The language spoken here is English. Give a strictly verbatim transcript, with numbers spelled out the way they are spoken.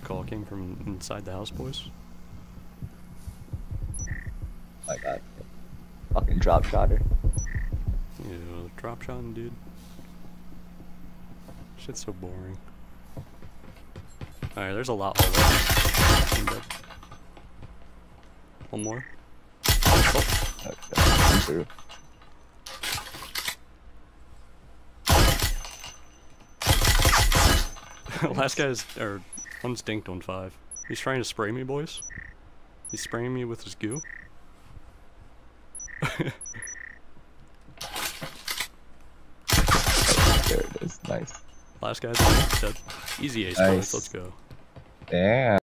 call came from inside the house, boys. My god. Fucking drop shotter. Yeah, drop shotting, dude. Shit's so boring. Alright, there's a lot more. One more. Oh. Okay, I'm through. Last guy's, or, one's dinked on five. He's trying to spray me, boys. He's spraying me with his goo. There it is, nice. Last guy's dead. Easy ace, Nice. boys, let's go. Damn.